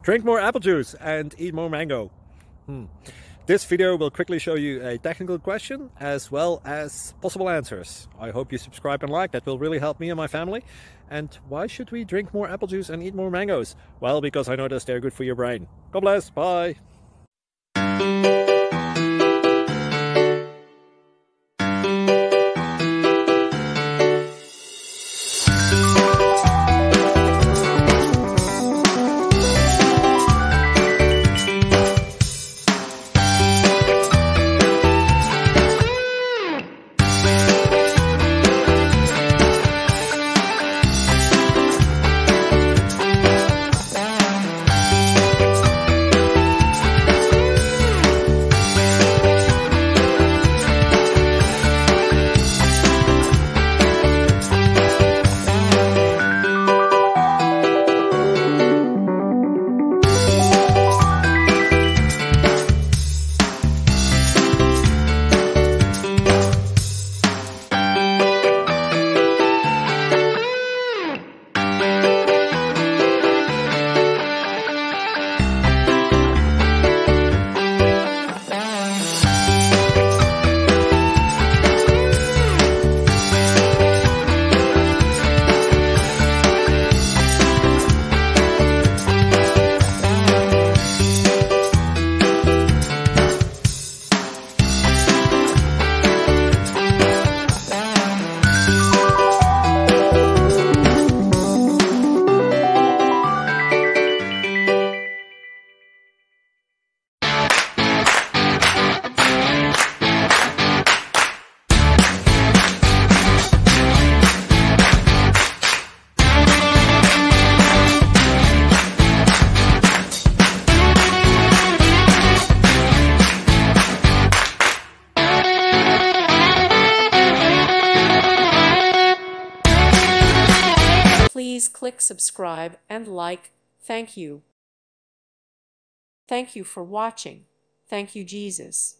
Drink more apple juice and eat more mango. This video will quickly show you a technical question as well as possible answers. I hope you subscribe and like, that will really help me and my family. And why should we drink more apple juice and eat more mangoes? Well, because I noticed they're good for your brain. God bless, bye! Please click subscribe and like. Thank you. Thank you for watching. Thank you, Jesus.